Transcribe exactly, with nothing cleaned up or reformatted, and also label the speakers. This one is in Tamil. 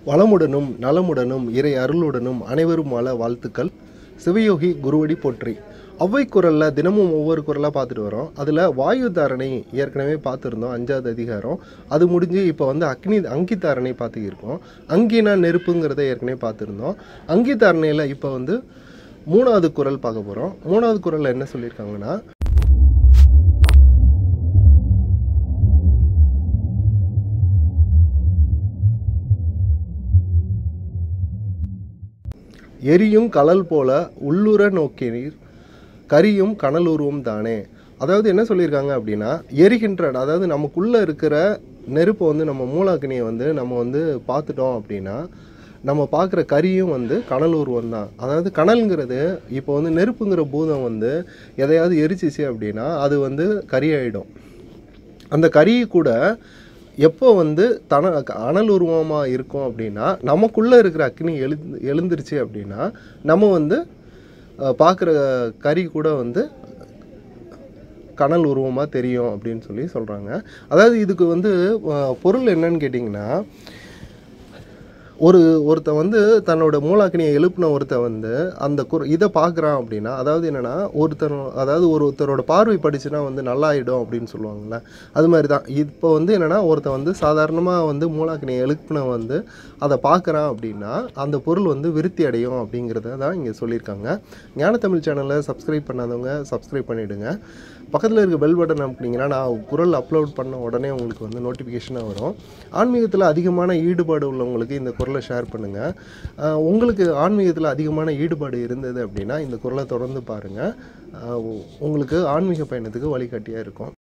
Speaker 1: வளமுடனும் நலமுடனும் இறை அருளுடனும் அனைவரும் வாழ வாழ்த்துக்கள். சிவயோகி குருவடி போற்றி. ஒவ்வை குறளில் தினமும் ஒவ்வொரு குறளாக பார்த்துட்டு வரோம். அதில் வாயு தாரணை ஏற்கனவே பார்த்துருந்தோம், அஞ்சாவது அதிகாரம். அது முடிஞ்சு இப்போ வந்து அக்னி அங்கி தாரணை பார்த்துக்கிருக்கோம். அங்கினா நெருப்புங்கிறத ஏற்கனவே பார்த்துருந்தோம். அங்கி தாரணையில் இப்போ வந்து மூணாவது குறள் பார்க்க போகிறோம். மூணாவது குறளில் என்ன சொல்லியிருக்காங்கன்னா, எரியும் கலல் போல உள்ளுர நோக்கினீர் கரியும் கனல் உருவம் தானே. அதாவது என்ன சொல்லியிருக்காங்க அப்படின்னா, எரிகின்ற அதாவது நமக்குள்ளே இருக்கிற நெருப்பை வந்து நம்ம மூலாக்கினியை வந்து நம்ம வந்து பார்த்துட்டோம் அப்படின்னா நம்ம பார்க்குற கரியும் வந்து கனல் உருவம் தான். அதாவது கனல்ங்கிறது இப்போ வந்து நெருப்புங்கிற பூதம் வந்து எதையாவது எரிச்சிச்சு அப்படின்னா அது வந்து கரியாயிடும். அந்த கரி கூட எப்போ வந்து தன அனல் உருவமாக இருக்கும் அப்படின்னா நமக்குள்ளே இருக்கிற அக்னி எழுந்து எழுந்துருச்சு அப்படின்னா நம்ம வந்து பார்க்குற கரி கூட வந்து கனல் உருவமாக தெரியும் அப்படின்னு சொல்லி சொல்கிறாங்க. அதாவது இதுக்கு வந்து பொருள் என்னன்னு கேட்டிங்கன்னா, ஒரு ஒருத்த வந்து தன்னோட மூலாக்கினியை எழுப்பின ஒருத்த வந்து அந்த குர் இதை பார்க்குறான் அப்படின்னா, அதாவது என்னென்னா ஒருத்தர் அதாவது ஒருத்தரோட பார்வை படிச்சுன்னா வந்து நல்லாயிடும் அப்படின்னு சொல்லுவாங்கள்ல, அது மாதிரி தான். இப்போ வந்து என்னென்னா ஒருத்த வந்து சாதாரணமாக வந்து மூலாக்கினியை எழுப்பின வந்து அதை பார்க்குறான் அப்படின்னா அந்த பொருள் வந்து விருத்தி அடையும் அப்படிங்கிறத தான் இங்கே சொல்லியிருக்காங்க. ஞானத்தமிழ் சேனலை சப்ஸ்கிரைப் பண்ணாதவங்க சப்ஸ்கிரைப் பண்ணிவிடுங்க. பக்கத்தில் இருக்க பெல் பட்டன் அமுக்குனீங்கன்னா நான் குறள் அப்லோட் பண்ண உடனே உங்களுக்கு வந்து நோட்டிஃபிகேஷனாக வரும். ஆன்மீகத்தில் அதிகமான ஈடுபாடு உள்ளவங்களுக்கு இந்த குறளை ஷேர் பண்ணுங்கள். உங்களுக்கு ஆன்மீகத்தில் அதிகமான ஈடுபாடு இருந்தது அப்படின்னா இந்த குறளை தொடர்ந்து பாருங்கள். உங்களுக்கு ஆன்மீக பயணத்துக்கு வழிகாட்டியாக இருக்கும்.